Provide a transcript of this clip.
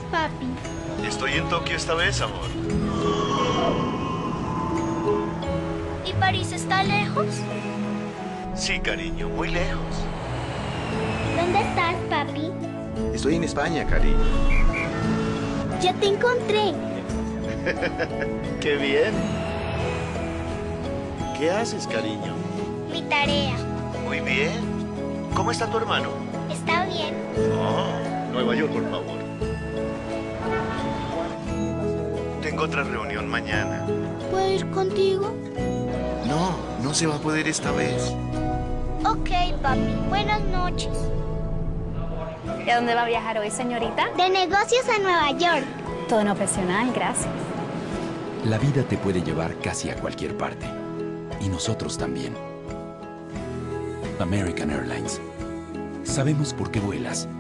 papi? Estoy en Tokio esta vez, amor. ¿Y París está lejos? Sí, cariño, muy lejos. ¿Dónde estás, papi? Estoy en España, cariño. Ya te encontré. ¡Qué bien! ¿Qué haces, cariño? Mi tarea. Muy bien. ¿Cómo está tu hermano? Está bien. Oh, Nueva York, por favor. Tengo otra reunión mañana. ¿Puedo ir contigo? No, no se va a poder esta vez. Ok, papi. Buenas noches. ¿Y a dónde va a viajar hoy, señorita? De negocios a Nueva York. Todo profesional, gracias. La vida te puede llevar casi a cualquier parte. Y nosotros también. American Airlines. Sabemos por qué vuelas